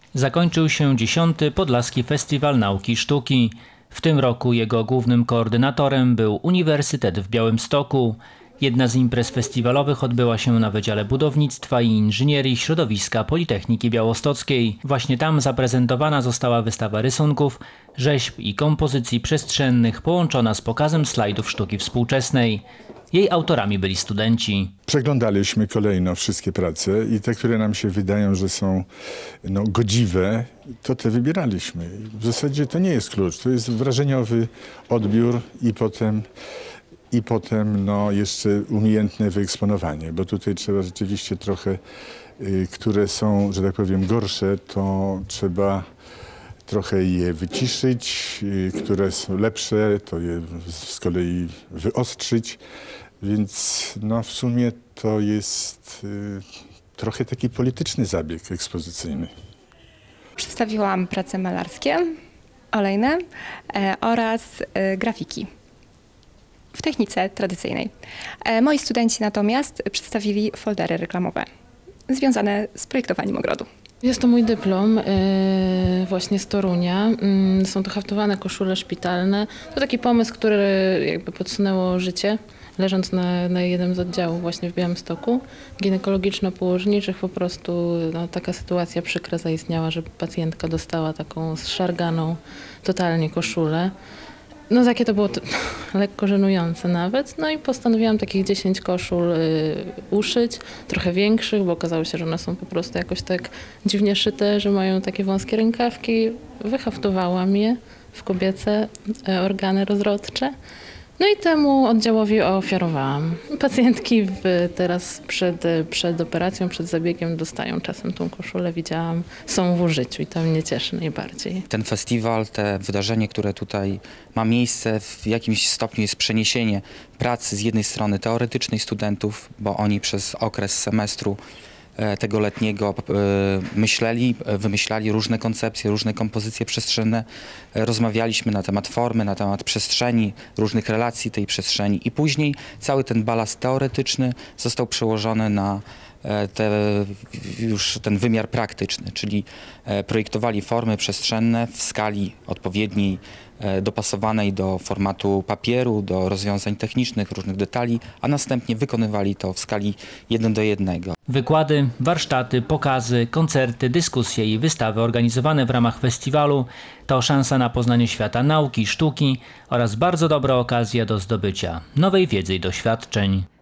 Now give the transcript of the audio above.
Zakończył się 10. Podlaski Festiwal Nauki i Sztuki. W tym roku jego głównym koordynatorem był Uniwersytet w Białymstoku. Jedna z imprez festiwalowych odbyła się na Wydziale Budownictwa i Inżynierii Środowiska Politechniki Białostockiej. Właśnie tam zaprezentowana została wystawa rysunków, rzeźb i kompozycji przestrzennych połączona z pokazem slajdów sztuki współczesnej. Jej autorami byli studenci. Przeglądaliśmy kolejno wszystkie prace i te, które nam się wydają, że są godziwe, to te wybieraliśmy. W zasadzie to nie jest klucz, to jest wrażeniowy odbiór i potem jeszcze umiejętne wyeksponowanie, bo tutaj trzeba rzeczywiście trochę, które są, że tak powiem, gorsze, to trzeba trochę je wyciszyć, które są lepsze, to je z kolei wyostrzyć, więc w sumie to jest trochę taki polityczny zabieg ekspozycyjny. Przedstawiłam prace malarskie, olejne oraz grafiki w technice tradycyjnej. Moi studenci natomiast przedstawili foldery reklamowe związane z projektowaniem ogrodu. Jest to mój dyplom właśnie z Torunia. Są to haftowane koszule szpitalne. To taki pomysł, który jakby podsunęło życie, leżąc na jednym z oddziałów właśnie w Białymstoku ginekologiczno-położniczych. Po prostu taka sytuacja przykra zaistniała, że pacjentka dostała taką zszarganą totalnie koszulę. Takie to było lekko żenujące nawet. I postanowiłam takich 10 koszul uszyć, trochę większych, bo okazało się, że one są po prostu jakoś tak dziwnie szyte, że mają takie wąskie rękawki. Wyhaftowałam je w kobiece organy rozrodcze. I temu oddziałowi ofiarowałam. Pacjentki teraz przed operacją, przed zabiegiem dostają czasem tą koszulę, widziałam, są w użyciu i to mnie cieszy najbardziej. Ten festiwal, te wydarzenie, które tutaj ma miejsce, w jakimś stopniu jest przeniesienie pracy z jednej strony teoretycznej studentów, bo oni przez okres semestru tego letniego wymyślali różne koncepcje, różne kompozycje przestrzenne. Rozmawialiśmy na temat formy, na temat przestrzeni, różnych relacji tej przestrzeni i później cały ten balast teoretyczny został przełożony na już ten wymiar praktyczny, czyli projektowali formy przestrzenne w skali odpowiedniej, dopasowanej do formatu papieru, do rozwiązań technicznych, różnych detali, a następnie wykonywali to w skali 1:1. Wykłady, warsztaty, pokazy, koncerty, dyskusje i wystawy organizowane w ramach festiwalu to szansa na poznanie świata nauki, sztuki oraz bardzo dobra okazja do zdobycia nowej wiedzy i doświadczeń.